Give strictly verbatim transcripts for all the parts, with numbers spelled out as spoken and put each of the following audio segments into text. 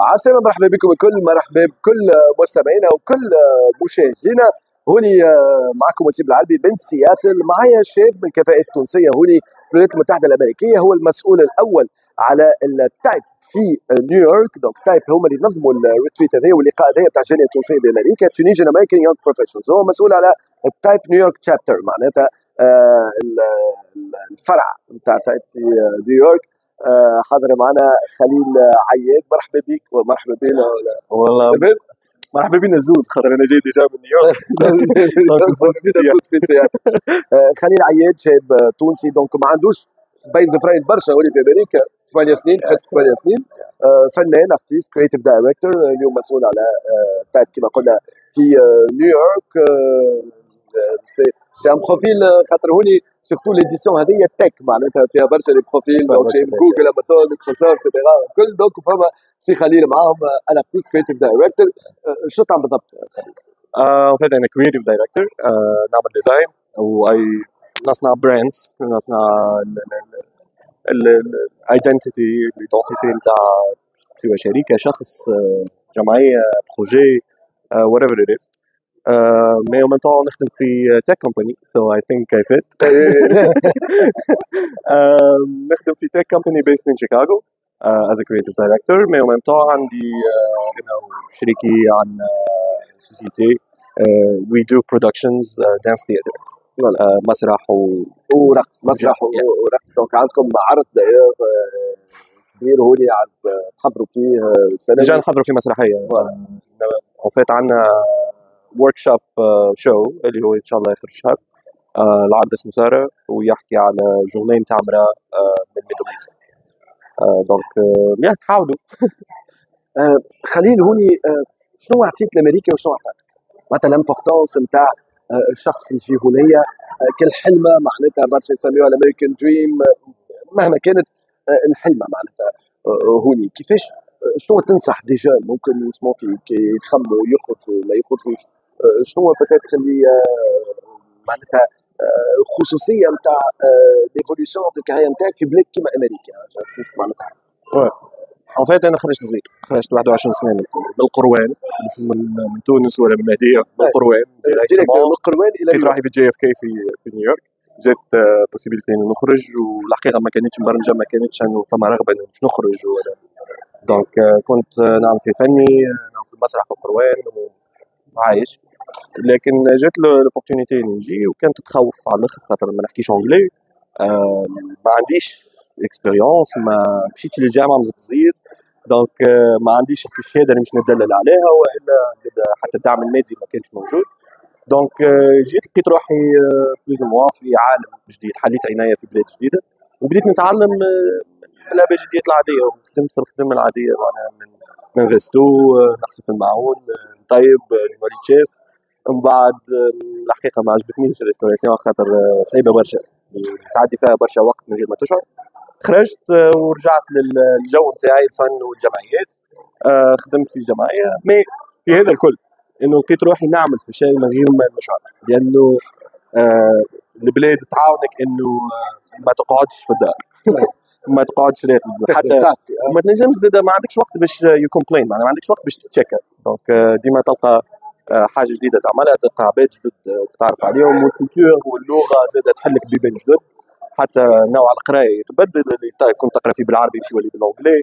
عسلامة، مرحبا بكم الكل، مرحبا بكل مستمعينا وكل مشاهدينا. هوني معكم وسيم العلبي من سياتل، معايا شاب من الكفاءة التونسية هوني في الولايات المتحدة الأمريكية، هو المسؤول الأول على التايب في نيويورك. دونك تايب هما اللي نظموا الريتريت هذا واللقاء هذا بتاع الجالية التونسية بأمريكا، تونيجن أمريكان يونغ بروفيشنالز. هو مسؤول على التايب نيويورك تشابتر، معناتها آه الفرع نتاع تايب في نيويورك. آه حاضر معنا خليل عياد، مرحبا بك ومرحبا بنا. والله بس مرحبا بينا الزوز، خاطر انا جاي ديجا من نيويورك. خليل عياد شاب تونسي، دونك ما عندوش بين ظفرين برشا، ولي في امريكا ثمانية سنين، حسب ثمانية سنين. آه فنان، ارتيست، كريتيف دايركتور، اليوم مسؤول على آه تايب كما قلنا في آه نيويورك. آه سي ان بروفيل، خاطر هوني سورتو ليديسيون هذه تك معناتها فيها برشا لي بروفيل، دونك شي جوجل، امازون، مايكروسوفت اكسترا كل، دونك فما سي خليل معاهم انا ارتيست كريتيف دايركتور. شو تعمل بالضبط خليل؟ آه فهذا انا كريتيف دايركتور، آه نعمل ديزاين واي نصنع براندز، نصنع الايدنتيتي الايدنتيتي نتاع سواء شركه، شخص، جمعيه، بروجي، وات ايفر ات از. مي او ميم طون نخدم في تك كومباني، سو اي ثينك اي فيت. نخدم في تك كومباني بيست ان شيكاغو از ا كريتيف دايركتور. مي او ميم طون عندي انا وشريكي عن سوسيتي وي دو برودكشنز دانس ثياتر، مسرح و... ورقص، مسرح ورقص. دونك عندكم عرض دائر كبير هوني عاد تحضروا فيه سنة. ديجا نحضروا في مسرحيه، وفات عندنا ورك شوب شو اللي هو ان شاء الله اخر الشهر. آه العرض اسمه ساره، ويحكي على جورني نتاع امراه آه من ميدل ايست. آه دونك آه يعني نحاولوا. آه خليل هوني، آه شنو عطيت لامريكا وشنو عطاك؟ معناتها الامبورتونس نتاع آه الشخص اللي يجي هنايا، آه كالحلمه معناتها برشا يسميوها الامريكان دريم، آه مهما كانت آه الحلمه معناتها آه هوني كيفاش، آه شنو تنصح ديجا ممكن يسمعوا فيك يخموا يخرجوا ما يخرجوش؟ آه شنو بتاتر اللي آه معناتها آه خصوصيه نتاع ليفوليسيون دو كارير نتاعك في بلاد كيما امريكا معناتها؟ ان فيت انا خرجت صغير، خرجت واحد وعشرين سنه من القروان، مش من, من تونس ولا من المهديه، من القروان ديريكت من القروان الى كنت رايح في جي اف كي في في نيويورك. جات بوسيبيليتي انه نخرج، والحقيقه ما كانتش مبرمجه، ما كانتش انه فما رغبه انه باش نخرج ولا. دونك كنت نعمل في فني، نعمل في المسرح في القروان وعايش. لكن جات لوبورتونيتي نجي، وكانت تخوف على الاخر خاطر ما نحكيش انجلي، آه ما عنديش اكسبيريونس، ما مشيتش للجامعه مازلت صغير، دونك ما عنديش الشهاده اللي مش ندلل عليها، والا زاد حتى الدعم المادي ما كانش موجود. دونك جيت لقيت روحي بليز موا في عالم جديد، حليت عنايه في بلاد جديده، وبديت نتعلم الابجديات العاديه، وخدمت في الخدمه العاديه معناها من من غستو، نغسل الماعون، نطيب، نولي شيف. من بعد الحقيقه ما عجبتنيش الريستوراسيون، خاطر صعيبه برشا، تعدي فيها برشا وقت من غير ما تشعر. خرجت ورجعت للجو نتاعي الفن والجمعيات. آه خدمت في جمعيه، مي في هذا الكل انه لقيت روحي نعمل في شيء من غير ما نشعر، لانه آه البلاد تعاونك انه ما تقعدش في الدار، ما تقعدش حتى ما تنجمش زاد، ما عندكش وقت باش يكومبلين، ما عندكش وقت باش تتشكى. دونك ديما تلقى حاجه جديده تعملها، تلقى عباد جدد تتعرف عليهم، والكولتور واللغه زاد تحلك بيبان جدد، حتى نوع القرايه يتبدل، اللي كنت تقرا فيه بالعربي باش يولي بالانجلي.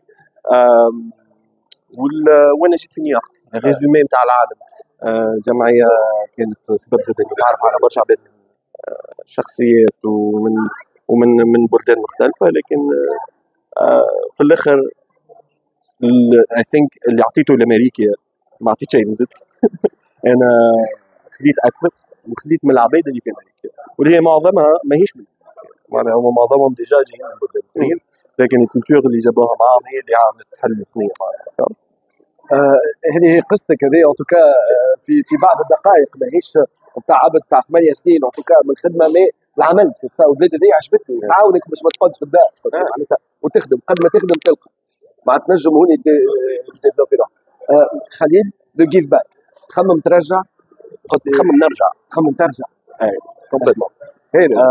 وانا جيت في نيويورك ريزومي نتاع العالم. آه جمعيه كانت سبب زاد انه تعرف على برشا عباد من شخصيات ومن ومن من بلدان مختلفه، لكن آه في الاخر اي ثينك اللي عطيته لامريكا ما عطيت شيء، نزدت. انا خديت اكثر، وخديت من العباد اللي في امريكا، واللي هي معظمها ماهيش من معناها، هم معظمهم ديجا جايين من بلدان اخرين، لكن الكولتور اللي جابوها معاهم هي اللي عملت حل اثنين معناها. هذه هي قصتك هذه ان توكا في في بعض الدقائق، ماهيش نتاع عبد تاع ثمانية سنين ان توكا من خدمه، مي العمل سي سا، والبلاد هذه عجبتني، تعاونك باش ما تقعدش في الدار معناتها وتخدم، قد ما تخدم تلقى مع تنجم هوني ديفلوبي روحك. خليل لو جيف باك، تخمم ترجع؟ قلت تخمم نرجع، تخمم ترجع. اي كومبليتمون.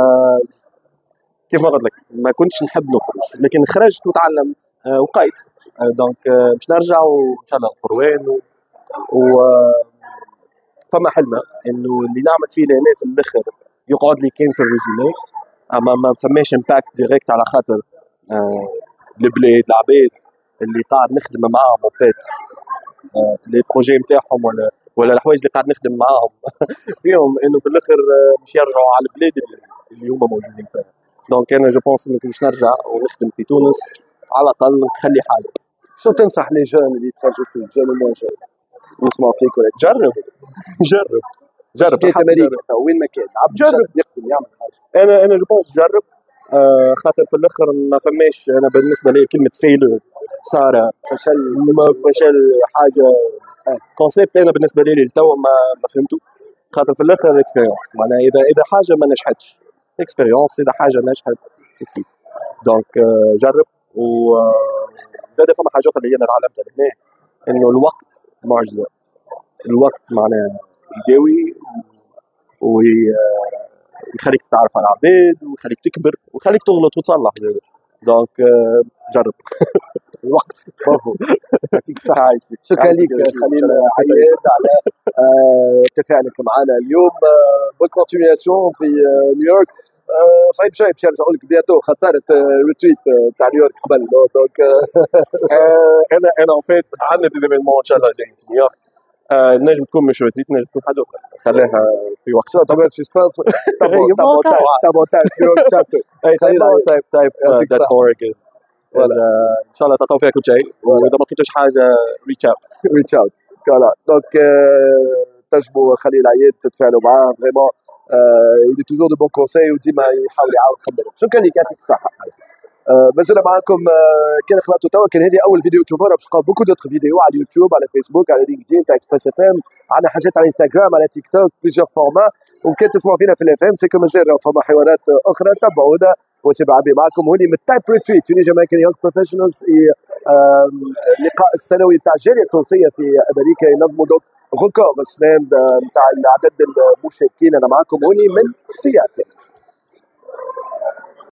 كيف ما قلت لك ما كنتش نحب نخرج، لكن خرجت وتعلمت، آه وقيت. دونك باش نرجع وان شاء الله القروان و, و فما حلمه انه اللي نعمل فيه للناس الاخر يقعد لي كان في الريزومي، اما ما فماش امباكت ديريكت على خاطر آه البلاد العباد اللي قاعد نخدم معاهم وفات آه لي بروجي نتاعهم ولا ولا الحوايج اللي قاعد نخدم معاهم فيهم انه في الاخر آه باش يرجعوا على البلاد اللي, اللي هما موجودين فيها. دونك انا جو بونس انه باش نرجع ونخدم في تونس على الاقل نخلي حاجه. شو تنصح لي جون اللي يتفرجوا فيك، جون ومون جون يسمعوا فيك ولا جرب جرب جرب كيف امريكا وين ما كان عبد جرب يخدم يعمل حاجه. انا انا جو بونس جرب آه خاطر في الاخر ما فماش، انا بالنسبه لي كلمه فيلر خساره فشل ما فشل حاجه كونسيبت انا بالنسبه لي للتو ما ما فهمته، خاطر في الاخر اكسبيرينس معناها اذا اذا حاجه ما نجحتش اكسبيرينس، اذا حاجه نجحت كيف كيف. دونك آه جرب و زاد فما حاجه اخرى اللي انا تعلمتها هنا انه الوقت معجزه، الوقت معناها يداوي ويخليك تتعرف على العباد ويخليك تكبر ويخليك تغلط وتصلح زاد. دونك جرب الوقت برافو يعطيك الصحة. شكرا لك خليل عياد على تفاعلك معنا اليوم. بون كونتينياسيون في نيويورك. صعيب شوي باش نرجعوا لك بياتو خاطر صارت ريتويت تاع نيويورك قبل. دونك انا انا اون فيت عندنا ديزيفينمون ان شاء الله جايين في نيويورك، نجم تكون مش ريتويت، نجم تكون حاجه اخرى خليها في وقت. طبعا في سبانس تابو تابو تابو نيويورك شابتر اي تايب تايب ذات اورج از ان شاء الله تلقاو فيها كل شيء، واذا ما لقيتوش حاجه ريتش اوت ريتش اوت فوالا. دونك تنجموا خليل عياد تتفاعلوا معاه فريمون يدي توجور دو بون كونساي وديما يحاول يعاون خبرهم. شكرا لك يعطيك الصحه. مازلنا معاكم كان خلطوا توا، كان هذه اول فيديو تشوفونا باش نلقاو بوكو دوتر فيديو على اليوتيوب على فيسبوك على لينكدين تاع اكسبريس اف ام، عندنا حاجات على انستغرام على تيك توك بليزيور فورما، وكان تسمعوا فينا في الاف ام سيكو مازال فما حوارات اخرى تبعونا. وسيب عبي معكم هوني من تايب ريتريت في جامايكان يونغ بروفيشنالز، اللقاء السنوي تاع الجاليه التونسيه في امريكا ينظموا دوك ريكورد سلام تاع عدد المشاركين. انا معكم هوني من سياتل.